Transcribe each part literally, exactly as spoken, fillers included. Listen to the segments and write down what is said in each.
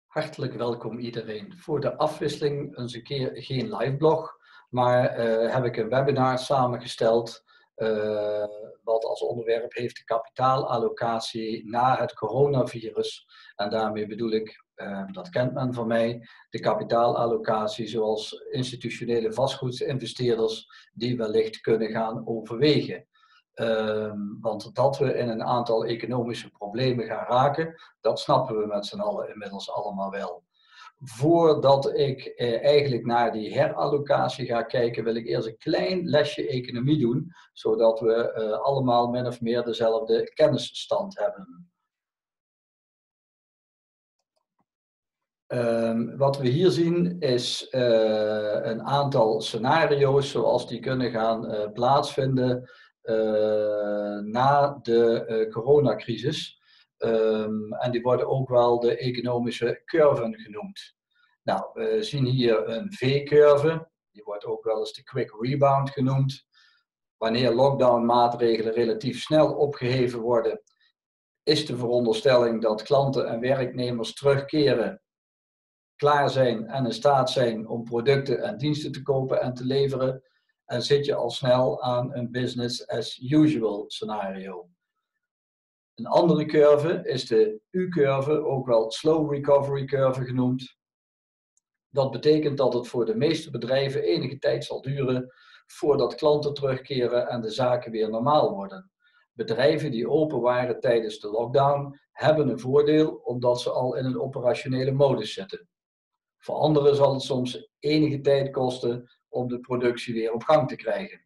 Hartelijk welkom iedereen. Voor de afwisseling eens een keer geen liveblog, maar uh, heb ik een webinar samengesteld uh, wat als onderwerp heeft de kapitaalallocatie na het coronavirus. En daarmee bedoel ik, uh, dat kent men van mij, de kapitaalallocatie zoals institutionele vastgoedinvesteerders die wellicht kunnen gaan overwegen. Uh, want dat we in een aantal economische problemen gaan raken, dat snappen we met z'n allen inmiddels allemaal wel. Voordat ik eh, eigenlijk naar die herallocatie ga kijken, wil ik eerst een klein lesje economie doen, zodat we eh, allemaal min of meer dezelfde kennisstand hebben. Um, wat we hier zien is uh, een aantal scenario's zoals die kunnen gaan uh, plaatsvinden uh, na de uh, coronacrisis. Um, en die worden ook wel de economische curven genoemd. Nou, we zien hier een V-curve, die wordt ook wel eens de quick rebound genoemd. Wanneer lockdown-maatregelen relatief snel opgeheven worden, is de veronderstelling dat klanten en werknemers terugkeren, klaar zijn en in staat zijn om producten en diensten te kopen en te leveren. En zit je al snel aan een business as usual scenario. Een andere curve is de U-curve, ook wel slow recovery curve genoemd. Dat betekent dat het voor de meeste bedrijven enige tijd zal duren voordat klanten terugkeren en de zaken weer normaal worden. Bedrijven die open waren tijdens de lockdown hebben een voordeel omdat ze al in een operationele modus zitten. Voor anderen zal het soms enige tijd kosten om de productie weer op gang te krijgen.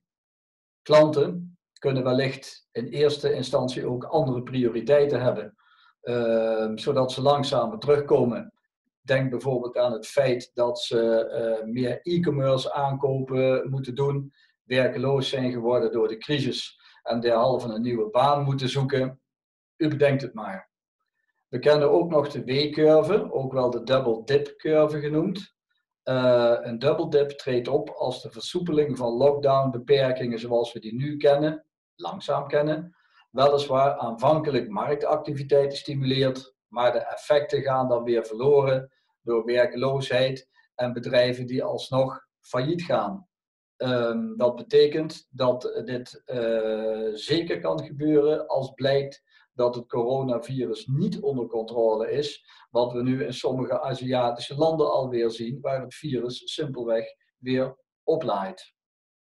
Klanten kunnen wellicht in eerste instantie ook andere prioriteiten hebben, uh, zodat ze langzamer terugkomen. Denk bijvoorbeeld aan het feit dat ze uh, meer e-commerce aankopen moeten doen, werkeloos zijn geworden door de crisis en derhalve een nieuwe baan moeten zoeken. U bedenkt het maar. We kennen ook nog de W-curve, ook wel de double dip curve genoemd. Uh, een double dip treedt op als de versoepeling van lockdown-beperkingen zoals we die nu kennen, langzaam kennen, weliswaar aanvankelijk marktactiviteiten stimuleert, maar de effecten gaan dan weer verloren door werkloosheid en bedrijven die alsnog failliet gaan. Um, dat betekent dat dit uh, zeker kan gebeuren als blijkt dat het coronavirus niet onder controle is, wat we nu in sommige Aziatische landen alweer zien, waar het virus simpelweg weer oplaait.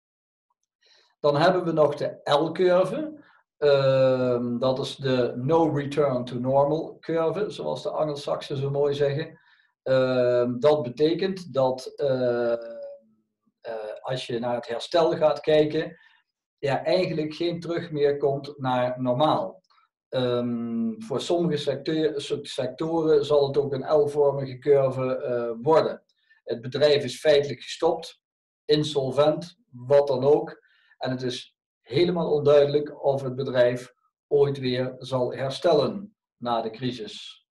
Dan hebben we nog de L-curve. Uh, dat is de no return to normal curve, zoals de Angelsaksen zo mooi zeggen. Uh, dat betekent dat uh, uh, als je naar het herstel gaat kijken, ja, eigenlijk geen terug meer komt naar normaal. Um, voor sommige sectoren, sectoren zal het ook een L-vormige curve uh, worden. Het bedrijf is feitelijk gestopt, insolvent, wat dan ook. En het is helemaal onduidelijk of het bedrijf ooit weer zal herstellen na de crisis.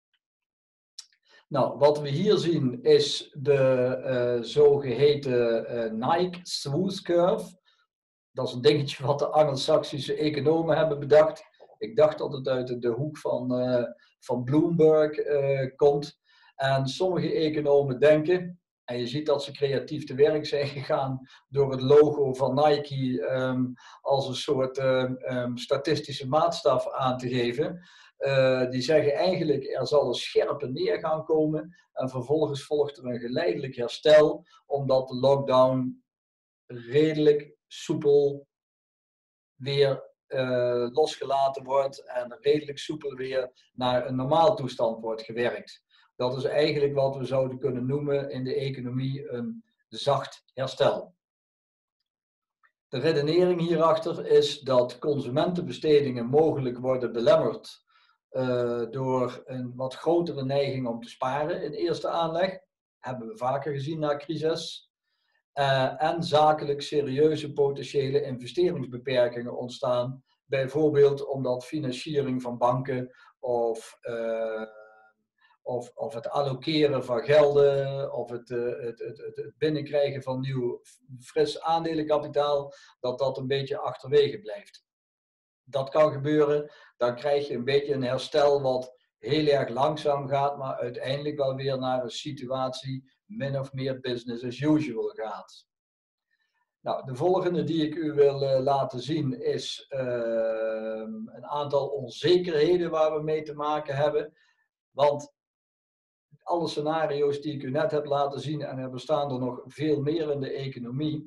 Nou, wat we hier zien is de uh, zogeheten uh, Nike Smooth Curve. Dat is een dingetje wat de Angelsaksische economen hebben bedacht. Ik dacht dat het uit de hoek van, uh, van Bloomberg uh, komt. En sommige economen denken, en je ziet dat ze creatief te werk zijn gegaan door het logo van Nike um, als een soort um, um, statistische maatstaf aan te geven. Uh, die zeggen eigenlijk er zal een scherpe neergang komen en vervolgens volgt er een geleidelijk herstel omdat de lockdown redelijk soepel weer Uh, losgelaten wordt en redelijk soepel weer naar een normaal toestand wordt gewerkt. Dat is eigenlijk wat we zouden kunnen noemen in de economie een zacht herstel. De redenering hierachter is dat consumentenbestedingen mogelijk worden belemmerd uh, door een wat grotere neiging om te sparen in eerste aanleg. Hebben we vaker gezien na crisis. Uh, en zakelijk serieuze potentiële investeringsbeperkingen ontstaan. Bijvoorbeeld omdat financiering van banken of, uh, of, of het allokeren van gelden of het, uh, het, het, het binnenkrijgen van nieuw fris aandelenkapitaal, dat dat een beetje achterwege blijft. Dat kan gebeuren, dan krijg je een beetje een herstel wat heel erg langzaam gaat, maar uiteindelijk wel weer naar een situatie min of meer business as usual gaat. Nou, de volgende die ik u wil uh, laten zien is uh, een aantal onzekerheden waar we mee te maken hebben. Want alle scenario's die ik u net heb laten zien, en er bestaan er nog veel meer in de economie,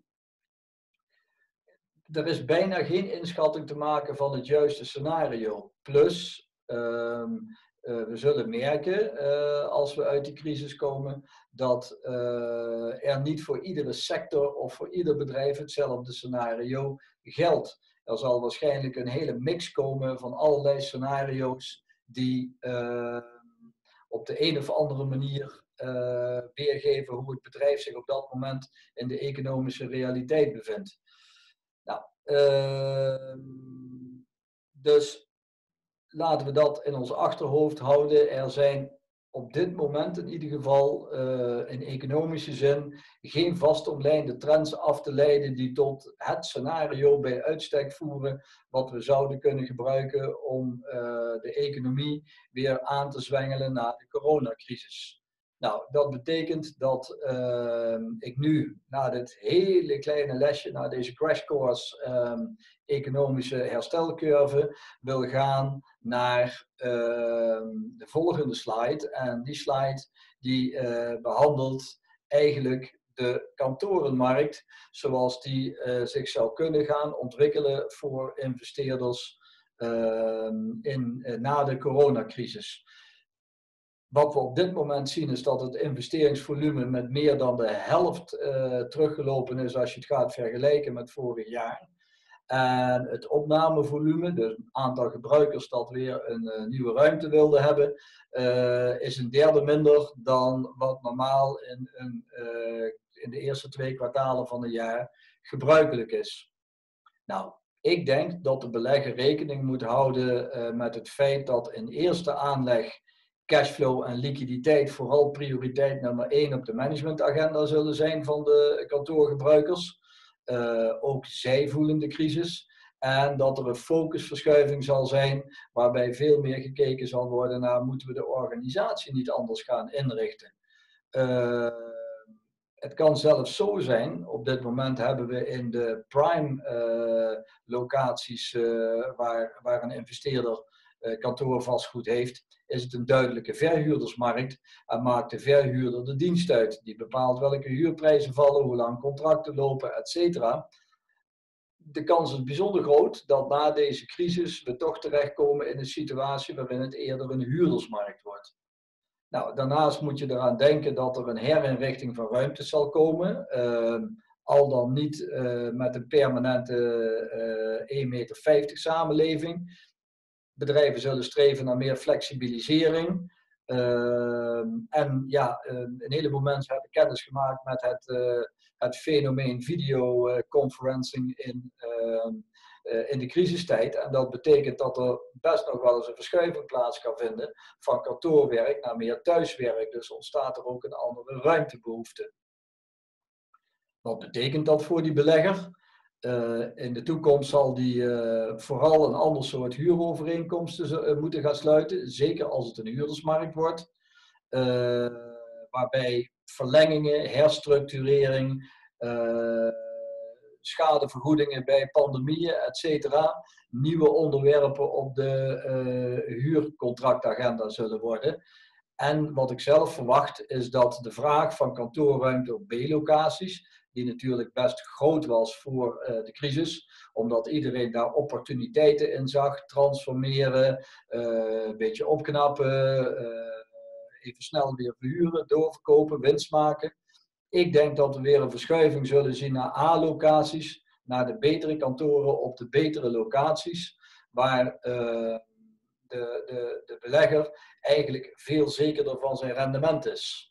er is bijna geen inschatting te maken van het juiste scenario. Plus, uh, uh, we zullen merken, uh, als we uit die crisis komen, dat uh, er niet voor iedere sector of voor ieder bedrijf hetzelfde scenario geldt. Er zal waarschijnlijk een hele mix komen van allerlei scenario's die uh, op de een of andere manier uh, weergeven hoe het bedrijf zich op dat moment in de economische realiteit bevindt. Nou, uh, dus laten we dat in ons achterhoofd houden. Er zijn op dit moment in ieder geval uh, in economische zin geen vast omlijnde trends af te leiden die tot het scenario bij uitstek voeren wat we zouden kunnen gebruiken om uh, de economie weer aan te zwengelen na de coronacrisis. Nou, dat betekent dat uh, ik nu, na dit hele kleine lesje, na deze crash course um, economische herstelcurve, wil gaan naar uh, de volgende slide. En die slide die uh, behandelt eigenlijk de kantorenmarkt, zoals die uh, zich zou kunnen gaan ontwikkelen voor investeerders uh, in, uh, na de coronacrisis. Wat we op dit moment zien is dat het investeringsvolume met meer dan de helft uh, teruggelopen is als je het gaat vergelijken met vorig jaar. En het opnamevolume, dus het aantal gebruikers dat weer een uh, nieuwe ruimte wilde hebben, uh, is een derde minder dan wat normaal in, een, uh, in de eerste twee kwartalen van het jaar gebruikelijk is. Nou, ik denk dat de belegger rekening moet houden uh, met het feit dat in eerste aanleg cashflow en liquiditeit vooral prioriteit nummer één op de managementagenda zullen zijn van de kantoorgebruikers. Uh, ook zij voelen de crisis. En dat er een focusverschuiving zal zijn waarbij veel meer gekeken zal worden naar moeten we de organisatie niet anders gaan inrichten. Uh, het kan zelfs zo zijn, op dit moment hebben we in de prime uh, locaties uh, waar, waar een investeerder uh, kantoorvastgoed heeft, is het een duidelijke verhuurdersmarkt en maakt de verhuurder de dienst uit. Die bepaalt welke huurprijzen vallen, hoe lang contracten lopen, et cetera. De kans is bijzonder groot dat na deze crisis we toch terechtkomen in een situatie waarin het eerder een huurdersmarkt wordt. Nou, daarnaast moet je eraan denken dat er een herinrichting van ruimtes zal komen. Uh, al dan niet uh, met een permanente uh, één meter vijftig samenleving. Bedrijven zullen streven naar meer flexibilisering. Uh, en ja, uh, een heleboel mensen hebben kennis gemaakt met het, uh, het fenomeen videoconferencing in, uh, uh, in de crisistijd. En dat betekent dat er best nog wel eens een verschuiving plaats kan vinden van kantoorwerk naar meer thuiswerk. Dus ontstaat er ook een andere ruimtebehoefte. Wat betekent dat voor die belegger? Uh, in de toekomst zal die uh, vooral een ander soort huurovereenkomsten uh, moeten gaan sluiten, zeker als het een huurdersmarkt wordt, uh, waarbij verlengingen, herstructurering, uh, schadevergoedingen bij pandemieën, et cetera, nieuwe onderwerpen op de uh, huurcontractagenda zullen worden. En wat ik zelf verwacht is dat de vraag van kantoorruimte op B-locaties, die natuurlijk best groot was voor uh, de crisis, omdat iedereen daar opportuniteiten in zag, transformeren, uh, een beetje opknappen, uh, even snel weer verhuren, doorverkopen, winst maken. Ik denk dat we weer een verschuiving zullen zien naar A-locaties, naar de betere kantoren op de betere locaties, waar uh, de, de, de belegger eigenlijk veel zekerder van zijn rendement is.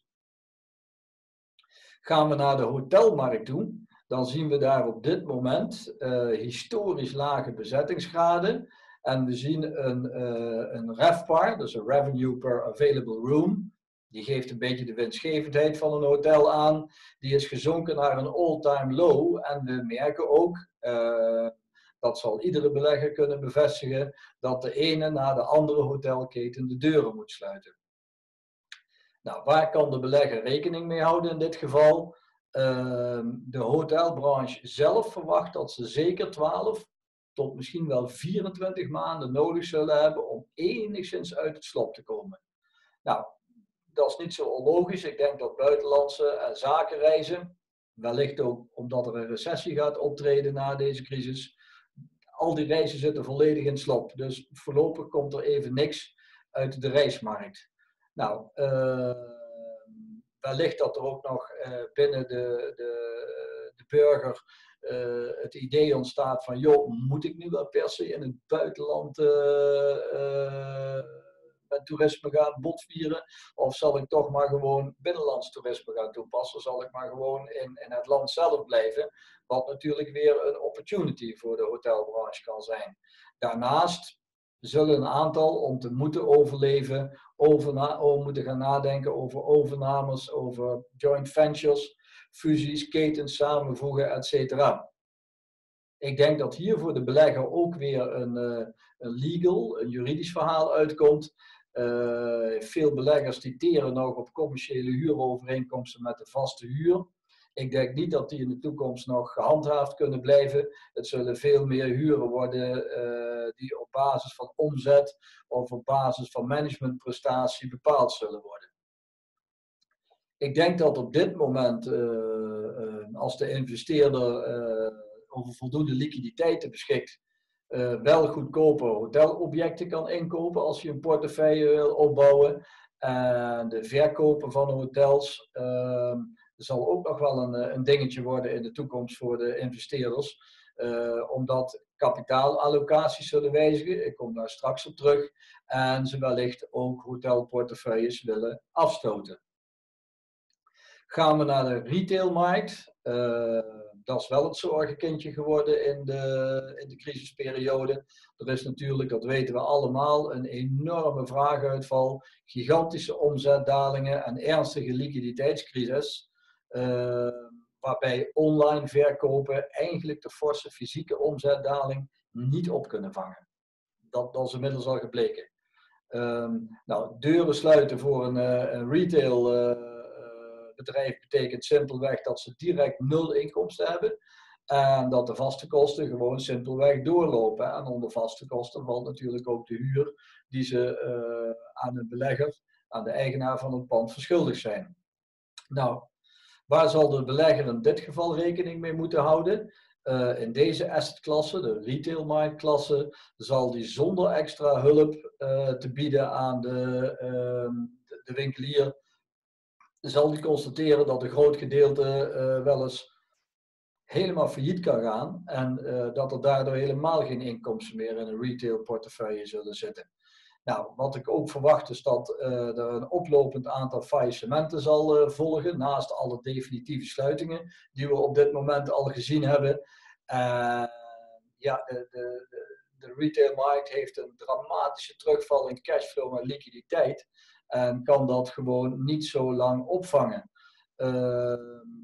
Gaan we naar de hotelmarkt toe, dan zien we daar op dit moment uh, historisch lage bezettingsgraden. En we zien een, uh, een RevPAR, dus een Revenue per Available Room. Die geeft een beetje de winstgevendheid van een hotel aan. Die is gezonken naar een all-time low. En we merken ook uh, Dat zal iedere belegger kunnen bevestigen, dat de ene na de andere hotelketen de deuren moet sluiten. Nou, waar kan de belegger rekening mee houden in dit geval? Uh, de hotelbranche zelf verwacht dat ze zeker twaalf tot misschien wel vierentwintig maanden nodig zullen hebben om enigszins uit het slop te komen. Nou, dat is niet zo onlogisch. Ik denk dat buitenlandse en zakenreizen, wellicht ook omdat er een recessie gaat optreden na deze crisis, al die reizen zitten volledig in slop. Dus voorlopig komt er even niks uit de reismarkt. Nou, uh, wellicht dat er ook nog uh, binnen de, de, de burger uh, het idee ontstaat van, joh, moet ik nu wel per se in het buitenland uh, uh, met toerisme gaan botvieren? Of zal ik toch maar gewoon binnenlands toerisme gaan toepassen? Zal ik maar gewoon in, in het land zelf blijven? Wat natuurlijk weer een opportunity voor de hotelbranche kan zijn. Daarnaast zullen een aantal, om te moeten overleven, over na, over moeten gaan nadenken over overnames, over joint ventures, fusies, ketens samenvoegen, et cetera. Ik denk dat hier voor de belegger ook weer een, uh, een legal, een juridisch verhaal uitkomt. Uh, veel beleggers die teren nog op commerciële huurovereenkomsten met de vaste huur. Ik denk niet dat die in de toekomst nog gehandhaafd kunnen blijven. Het zullen veel meer huren worden uh, die op basis van omzet of op basis van managementprestatie bepaald zullen worden. Ik denk dat op dit moment, uh, uh, als de investeerder uh, over voldoende liquiditeiten beschikt, uh, wel goedkope hotelobjecten kan inkopen als je een portefeuille wil opbouwen. En de verkopen van hotels uh, zal ook nog wel een, een dingetje worden in de toekomst voor de investeerders. Uh, omdat kapitaalallocaties zullen wijzigen. Ik kom daar straks op terug. En ze wellicht ook hotelportefeuilles willen afstoten. Gaan we naar de retailmarkt. Uh, dat is wel het zorgenkindje geworden in de, in de crisisperiode. Er is natuurlijk, dat weten we allemaal, een enorme vraaguitval, gigantische omzetdalingen en ernstige liquiditeitscrisis. Uh, waarbij online verkopen eigenlijk de forse fysieke omzetdaling niet op kunnen vangen. Dat, dat is inmiddels al gebleken. Um, nou, deuren sluiten voor een, uh, een retail uh, bedrijf betekent simpelweg dat ze direct nul inkomsten hebben. En dat de vaste kosten gewoon simpelweg doorlopen. En onder vaste kosten valt natuurlijk ook de huur die ze uh, aan een belegger, aan de eigenaar van het pand verschuldigd zijn. Nou, waar zal de belegger in dit geval rekening mee moeten houden? Uh, in deze assetklasse, de retailmarktklasse, zal die zonder extra hulp uh, te bieden aan de, uh, de, de winkelier, zal die constateren dat een groot gedeelte uh, wel eens helemaal failliet kan gaan en uh, dat er daardoor helemaal geen inkomsten meer in een retailportefeuille zullen zitten. Nou, wat ik ook verwacht is dat uh, er een oplopend aantal faillissementen zal uh, volgen, naast alle definitieve sluitingen die we op dit moment al gezien hebben. Uh, ja, de, de, de, de retailmarkt heeft een dramatische terugval in cashflow en liquiditeit en kan dat gewoon niet zo lang opvangen. Uh,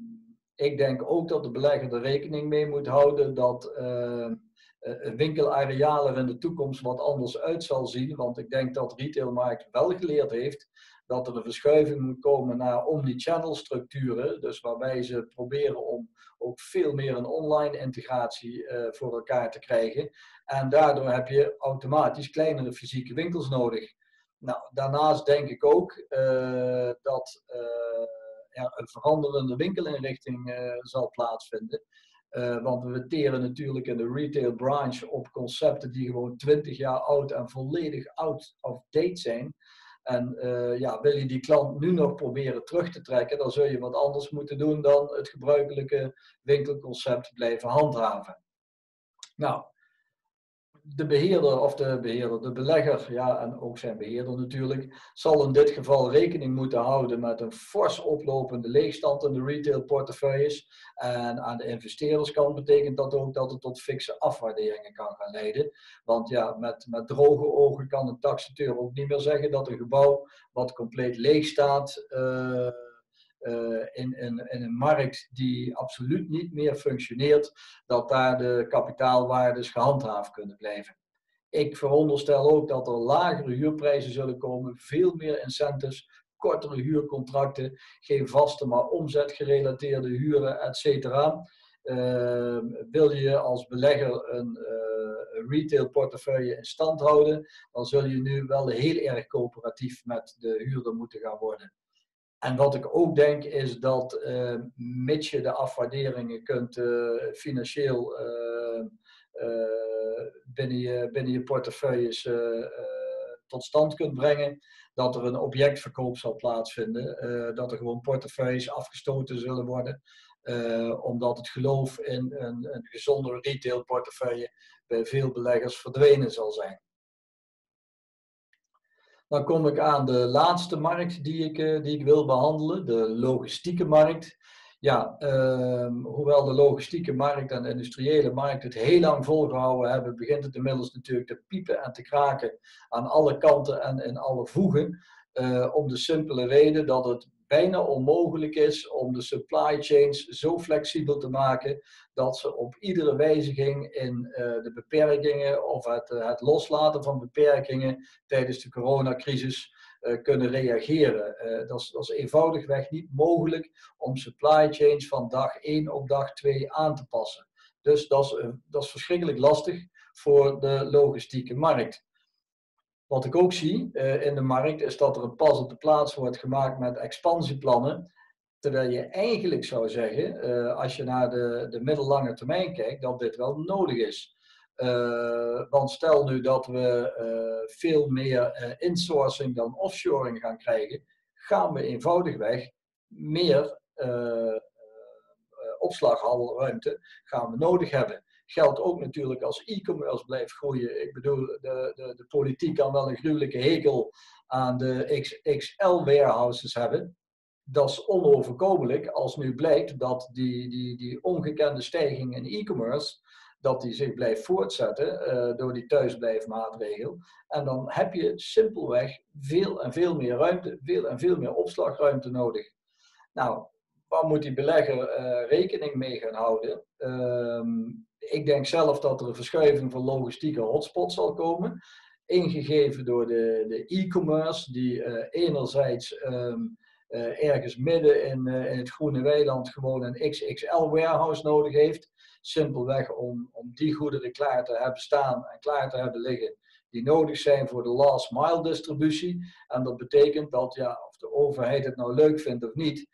ik denk ook dat de belegger er rekening mee moet houden dat uh, winkelareaal er in de toekomst wat anders uit zal zien. Want ik denk dat de retailmarkt wel geleerd heeft dat er een verschuiving moet komen naar omnichannel structuren. Dus waarbij ze proberen om ook veel meer een online integratie uh, voor elkaar te krijgen. En daardoor heb je automatisch kleinere fysieke winkels nodig. Nou, daarnaast denk ik ook uh, dat uh, er een veranderende winkelinrichting uh, zal plaatsvinden. Uh, want we teren natuurlijk in de retail branche op concepten die gewoon twintig jaar oud en volledig out of date zijn. En uh, ja, wil je die klant nu nog proberen terug te trekken, dan zul je wat anders moeten doen dan het gebruikelijke winkelconcept blijven handhaven. Nou, de beheerder of de beheerder, de belegger, ja, en ook zijn beheerder natuurlijk, zal in dit geval rekening moeten houden met een fors oplopende leegstand in de retailportefeuilles. En aan de investeerderskant betekent dat ook dat het tot fikse afwaarderingen kan gaan leiden. Want ja, met, met droge ogen kan een taxateur ook niet meer zeggen dat een gebouw wat compleet leeg staat, uh, uh, in, in, in een markt die absoluut niet meer functioneert, dat daar de kapitaalwaardes gehandhaafd kunnen blijven. Ik veronderstel ook dat er lagere huurprijzen zullen komen, veel meer incentives, kortere huurcontracten, geen vaste maar omzetgerelateerde huren, et cetera. Uh, wil je als belegger een uh, retail portefeuille in stand houden, dan zul je nu wel heel erg coöperatief met de huurder moeten gaan worden. En wat ik ook denk is dat uh, mits je de afwaarderingen kunt uh, financieel uh, uh, binnen, je, binnen je portefeuilles uh, uh, tot stand kunt brengen, dat er een objectverkoop zal plaatsvinden, uh, dat er gewoon portefeuilles afgestoten zullen worden. Uh, omdat het geloof in een, een gezonde retailportefeuille bij veel beleggers verdwenen zal zijn. Dan kom ik aan de laatste markt die ik, uh, die ik wil behandelen, de logistieke markt. Ja, uh, hoewel de logistieke markt en de industriële markt het heel lang volgehouden hebben, begint het inmiddels natuurlijk te piepen en te kraken aan alle kanten en in alle voegen. Uh, om de simpele reden dat het bijna onmogelijk is om de supply chains zo flexibel te maken dat ze op iedere wijziging in uh, de beperkingen of het, uh, het loslaten van beperkingen tijdens de coronacrisis uh, kunnen reageren. Uh, dat, is, dat is eenvoudigweg niet mogelijk om supply chains van dag één op dag twee aan te passen. Dus dat is, uh, dat is verschrikkelijk lastig voor de logistieke markt. Wat ik ook zie uh, in de markt is dat er een pas op de plaats wordt gemaakt met expansieplannen. Terwijl je eigenlijk zou zeggen, uh, als je naar de, de middellange termijn kijkt, dat dit wel nodig is. Uh, want stel nu dat we uh, veel meer uh, insourcing dan offshoring gaan krijgen, gaan we eenvoudigweg meer uh, uh, opslaghalruimte gaan we nodig hebben. Geldt ook natuurlijk als e-commerce blijft groeien. Ik bedoel, de, de, de politiek kan wel een gruwelijke hekel aan de X X L-warehouses hebben. Dat is onoverkomelijk als nu blijkt dat die, die, die ongekende stijging in e-commerce, dat die zich blijft voortzetten uh, door die thuisblijfmaatregel. En dan heb je simpelweg veel en veel meer ruimte, veel en veel meer opslagruimte nodig. Nou, waar moet die belegger uh, rekening mee gaan houden? Um, ik denk zelf dat er een verschuiving van logistieke hotspots zal komen. Ingegeven door de, de e-commerce, die uh, enerzijds um, uh, ergens midden in, uh, in het groene weiland gewoon een X X L-warehouse nodig heeft. Simpelweg om, om die goederen klaar te hebben staan en klaar te hebben liggen die nodig zijn voor de last mile distributie. En dat betekent dat, ja, of de overheid het nou leuk vindt of niet,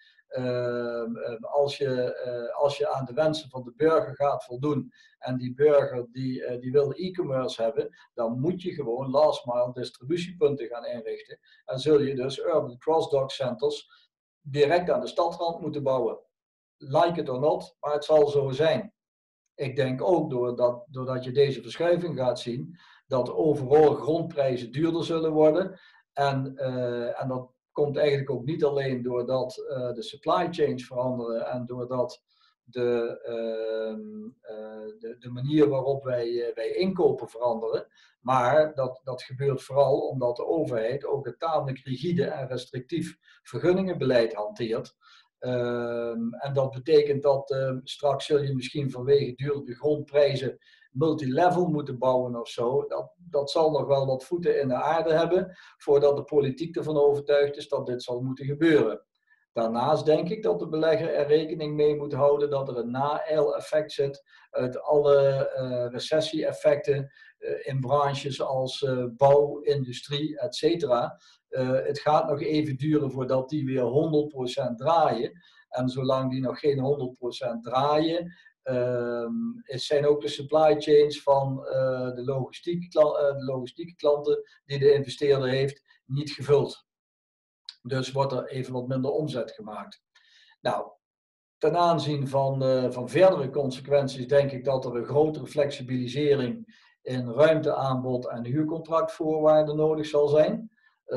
Uh, als, je, uh, als je aan de wensen van de burger gaat voldoen en die burger die, uh, die wil e-commerce hebben, dan moet je gewoon last mile distributiepunten gaan inrichten. En zul je dus urban cross-dock centers direct aan de stadrand moeten bouwen. Like it or not, maar het zal zo zijn. Ik denk ook doordat, doordat je deze verschuiving gaat zien, dat overal grondprijzen duurder zullen worden. En, uh, en dat komt eigenlijk ook niet alleen doordat uh, de supply chains veranderen en doordat de, uh, uh, de, de manier waarop wij, uh, wij inkopen veranderen. Maar dat, dat gebeurt vooral omdat de overheid ook een tamelijk rigide en restrictief vergunningenbeleid hanteert. Uh, en dat betekent dat uh, straks zul je misschien vanwege dure grondprijzen multilevel moeten bouwen of zo. Dat, dat zal nog wel wat voeten in de aarde hebben voordat de politiek ervan overtuigd is dat dit zal moeten gebeuren. Daarnaast denk ik dat de belegger er rekening mee moet houden dat er een na-eil-effect zit uit alle uh, recessie-effecten uh, in branches als uh, bouw, industrie, et cetera. Uh, het gaat nog even duren voordat die weer honderd procent draaien. En zolang die nog geen honderd procent draaien, uh, zijn ook de supply chains van uh, de, logistiek, uh, de logistieke klanten die de investeerder heeft niet gevuld. Dus wordt er even wat minder omzet gemaakt. Nou, ten aanzien van, uh, van verdere consequenties denk ik dat er een grotere flexibilisering in ruimteaanbod en huurcontractvoorwaarden nodig zal zijn.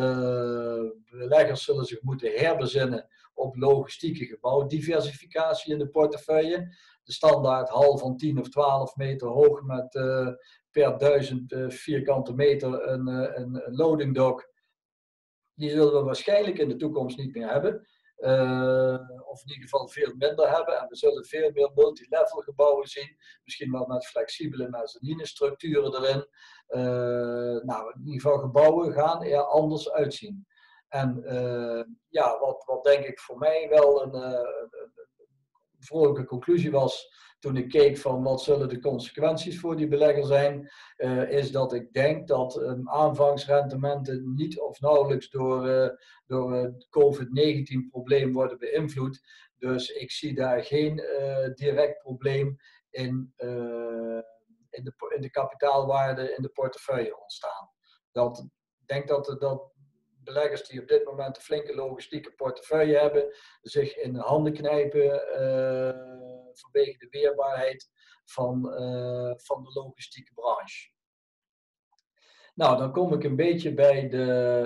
Uh, beleggers zullen zich moeten herbezinnen op logistieke gebouwdiversificatie in de portefeuille. De standaard hal van tien of twaalf meter hoog met uh, per duizend uh, vierkante meter een, uh, een, een loading dock. Die zullen we waarschijnlijk in de toekomst niet meer hebben. Uh, of in ieder geval veel minder hebben. En we zullen veel meer multilevel gebouwen zien. Misschien wel met flexibele mezzaninestructuren erin. Uh, nou, in ieder geval gebouwen gaan er anders uitzien. En uh, ja, wat, wat denk ik voor mij wel een, uh, een, een vrolijke conclusie was toen ik keek van wat zullen de consequenties voor die belegger zijn, uh, is dat ik denk dat um, aanvangsrendementen niet of nauwelijks door, uh, door het COVID negentien probleem worden beïnvloed. Dus ik zie daar geen uh, direct probleem in, uh, in, de, in de kapitaalwaarde in de portefeuille ontstaan. Dat, ik denk dat, dat beleggers die op dit moment een flinke logistieke portefeuille hebben, zich in de handen knijpen uh, vanwege de weerbaarheid van, uh, van de logistieke branche. Nou, dan kom ik een beetje bij, de,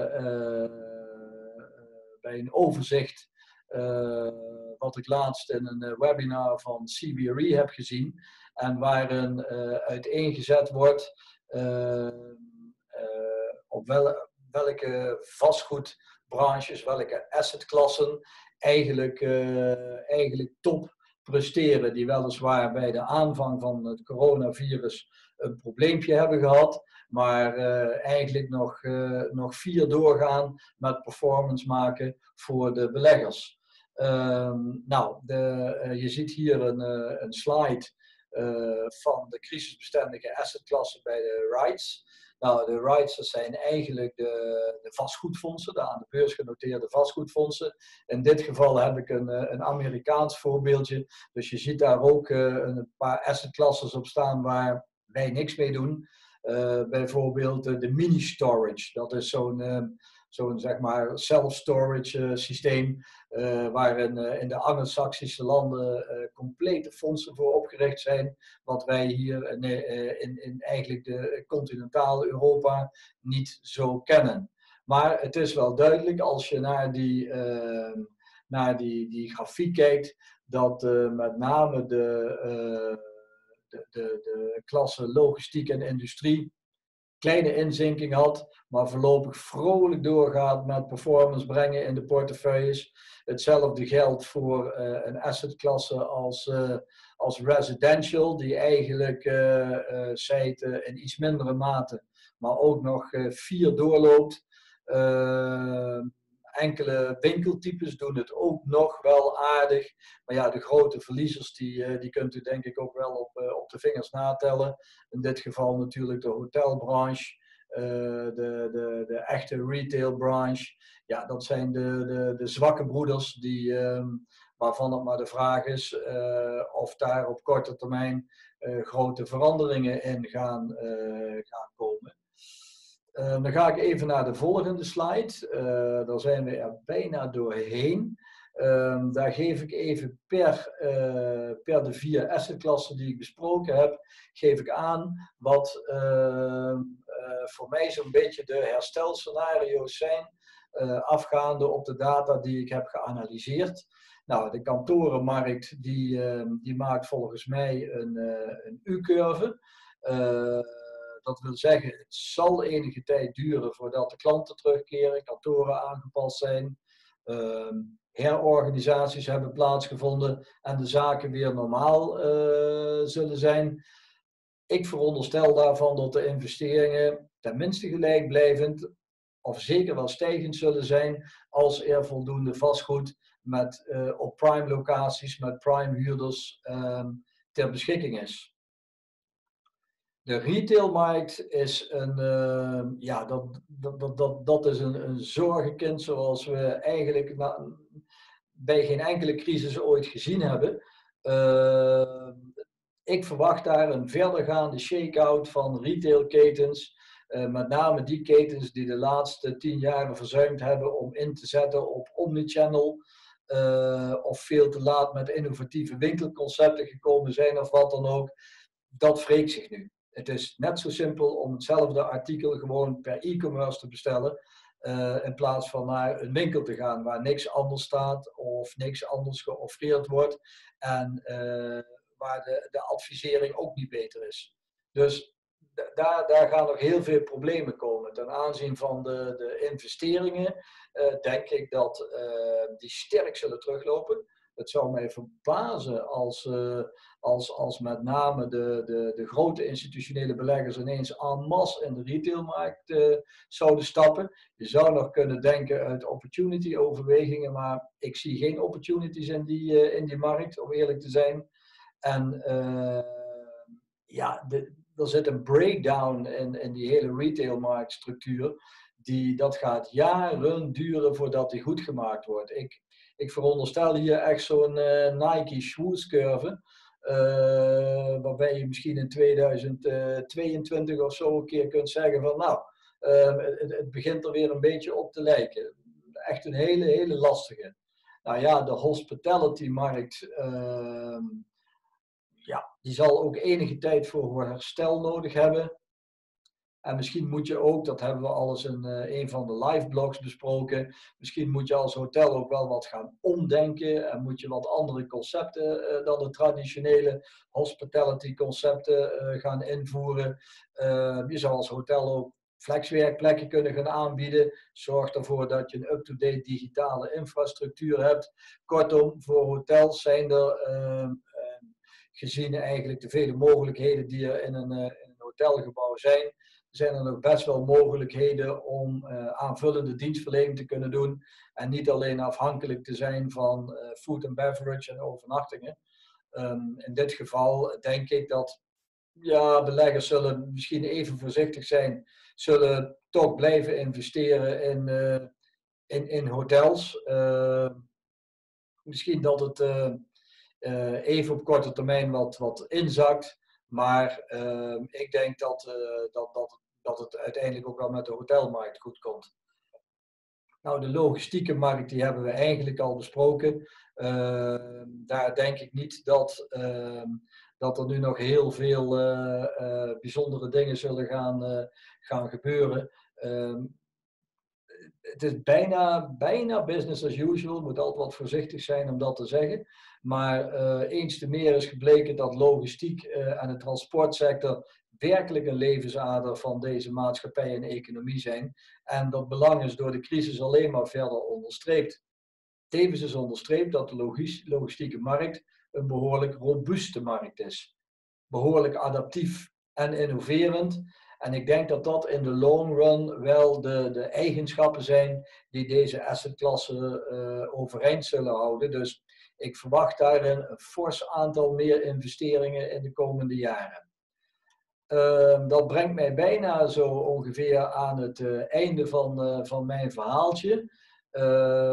uh, bij een overzicht uh, wat ik laatst in een webinar van C B R E heb gezien en waarin uh, uiteengezet wordt uh, uh, op wel welke vastgoedbranches, welke assetklassen eigenlijk, uh, eigenlijk top presteren, die weliswaar bij de aanvang van het coronavirus een probleempje hebben gehad, maar uh, eigenlijk nog, uh, nog vier doorgaan met performance maken voor de beleggers. Uh, nou, de, uh, je ziet hier een, uh, een slide uh, van de crisisbestendige assetklassen bij de REITs. Nou, de REITs, dat zijn eigenlijk de, de vastgoedfondsen, de aan de beurs genoteerde vastgoedfondsen. In dit geval heb ik een, een Amerikaans voorbeeldje. Dus je ziet daar ook uh, een paar assetklasses op staan waar wij niks mee doen. Uh, bijvoorbeeld uh, de mini-storage. Dat is zo'n uh, zo'n zeg maar self-storage uh, systeem uh, waarin uh, in de Anglo-Saxische landen uh, complete fondsen voor opgericht zijn, wat wij hier in, uh, in, in eigenlijk de continentale Europa niet zo kennen. Maar het is wel duidelijk als je naar die, uh, naar die, die grafiek kijkt, dat uh, met name de, uh, de, de, de klasse logistiek en industrie kleine inzinking had, maar voorlopig vrolijk doorgaat met performance brengen in de portefeuilles. Hetzelfde geldt voor uh, een assetklasse als, uh, als residential, die eigenlijk uh, uh, zijt uh, in iets mindere mate, maar ook nog uh, vier doorloopt. Uh, enkele winkeltypes doen het ook nog wel aardig. Maar ja, de grote verliezers, die, die kunt u denk ik ook wel op, op de vingers natellen. In dit geval natuurlijk de hotelbranche, de, de, de echte retailbranche. Ja, dat zijn de, de, de zwakke broeders die, waarvan het maar de vraag is of daar op korte termijn grote veranderingen in gaan, gaan komen. Uh, dan ga ik even naar de volgende slide. Uh, daar zijn we er bijna doorheen. Uh, daar geef ik even per, uh, per de vier assetklassen die ik besproken heb, geef ik aan wat uh, uh, voor mij zo'n beetje de herstelscenario's zijn, uh, afgaande op de data die ik heb geanalyseerd. Nou, de kantorenmarkt die, uh, die maakt volgens mij een, uh, een U-curve. Uh, Dat wil zeggen, het zal enige tijd duren voordat de klanten terugkeren, kantoren aangepast zijn, uh, herorganisaties hebben plaatsgevonden en de zaken weer normaal uh, zullen zijn. Ik veronderstel daarvan dat de investeringen tenminste gelijkblijvend of zeker wel stijgend zullen zijn als er voldoende vastgoed met, uh, op prime locaties met prime huurders uh, ter beschikking is. De retailmarkt is een, uh, ja, dat, dat, dat, dat is een, een zorgenkind zoals we eigenlijk na, bij geen enkele crisis ooit gezien hebben. Uh, ik verwacht daar een verdergaande shake-out van retailketens. Uh, met name die ketens die de laatste tien jaren verzuimd hebben om in te zetten op omnichannel. Uh, of veel te laat met innovatieve winkelconcepten gekomen zijn of wat dan ook. Dat wreekt zich nu. Het is net zo simpel om hetzelfde artikel gewoon per e-commerce te bestellen. Uh, in plaats van naar een winkel te gaan waar niks anders staat of niks anders geoffreerd wordt. En uh, waar de, de advisering ook niet beter is. Dus daar, daar gaan nog heel veel problemen komen. Ten aanzien van de, de investeringen uh, denk ik dat uh, die sterk zullen teruglopen. Het zou mij verbazen als, uh, als, als met name de, de, de grote institutionele beleggers ineens en masse in de retailmarkt uh, zouden stappen. Je zou nog kunnen denken uit opportunity overwegingen, maar ik zie geen opportunities in die, uh, in die markt, om eerlijk te zijn. En uh, ja, de, er zit een breakdown in, in die hele retailmarktstructuur. Die, dat gaat jaren duren voordat die goed gemaakt wordt. Ik, ik veronderstel hier echt zo'n uh, Nike Schwooze-curve. Uh, waarbij je misschien in tweeduizend tweeëntwintig of zo een keer kunt zeggen van nou, uh, het, het begint er weer een beetje op te lijken. Echt een hele, hele lastige. Nou ja, de hospitality-markt, uh, ja, die zal ook enige tijd voor herstel nodig hebben. En misschien moet je ook, dat hebben we alles in uh, een van de live blogs besproken, misschien moet je als hotel ook wel wat gaan omdenken en moet je wat andere concepten uh, dan de traditionele hospitality concepten uh, gaan invoeren. Uh, je zou als hotel ook flexwerkplekken kunnen gaan aanbieden. Zorg ervoor dat je een up-to-date digitale infrastructuur hebt. Kortom, voor hotels zijn er, uh, uh, gezien eigenlijk de vele mogelijkheden die er in een, uh, in een hotelgebouw zijn, zijn er nog best wel mogelijkheden om uh, aanvullende dienstverlening te kunnen doen en niet alleen afhankelijk te zijn van uh, food and beverage en overnachtingen. Um, in dit geval denk ik dat ja, beleggers zullen misschien even voorzichtig zijn, zullen toch blijven investeren in, uh, in, in hotels. Uh, misschien dat het uh, uh, even op korte termijn wat, wat inzakt, maar uh, ik denk dat, uh, dat, dat dat het uiteindelijk ook wel met de hotelmarkt goed komt. Nou, de logistieke markt, die hebben we eigenlijk al besproken. Uh, daar denk ik niet dat, uh, dat er nu nog heel veel uh, uh, bijzondere dingen zullen gaan, uh, gaan gebeuren. Uh, het is bijna, bijna business as usual. Je moet altijd wat voorzichtig zijn om dat te zeggen. Maar uh, eens te meer is gebleken dat logistiek uh, en de transportsector werkelijk een levensader van deze maatschappij en economie zijn. En dat belang is door de crisis alleen maar verder onderstreept. Tevens is onderstreept dat de logistieke markt een behoorlijk robuuste markt is. Behoorlijk adaptief en innoverend. En ik denk dat dat in de long run wel de, de eigenschappen zijn die deze assetklasse uh, overeind zullen houden. Dus ik verwacht daarin een fors aantal meer investeringen in de komende jaren. Uh, dat brengt mij bijna zo ongeveer aan het uh, einde van, uh, van mijn verhaaltje. Uh,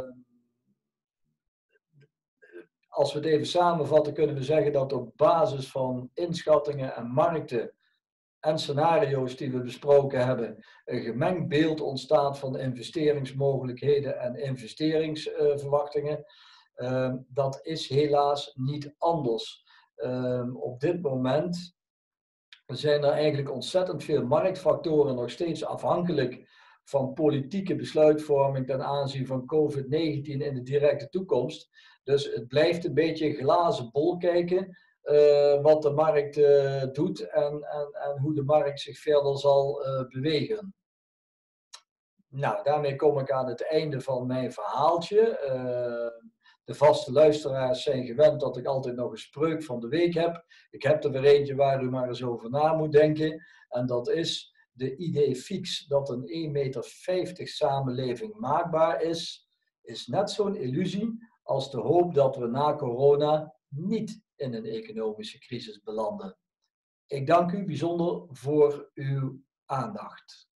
als we het even samenvatten, kunnen we zeggen dat op basis van inschattingen en markten en scenario's die we besproken hebben, een gemengd beeld ontstaat van investeringsmogelijkheden en investeringsverwachtingen. Uh, dat is helaas niet anders. Uh, op dit moment zijn er eigenlijk ontzettend veel marktfactoren nog steeds afhankelijk van politieke besluitvorming ten aanzien van covid negentien in de directe toekomst. Dus het blijft een beetje een glazen bol kijken uh, wat de markt uh, doet en, en, en hoe de markt zich verder zal uh, bewegen. Nou, daarmee kom ik aan het einde van mijn verhaaltje. Uh, De vaste luisteraars zijn gewend dat ik altijd nog een spreuk van de week heb. Ik heb er weer eentje waar u maar eens over na moet denken. En dat is de idee fix dat een één meter vijftig samenleving maakbaar is, is net zo'n illusie als de hoop dat we na corona niet in een economische crisis belanden. Ik dank u bijzonder voor uw aandacht.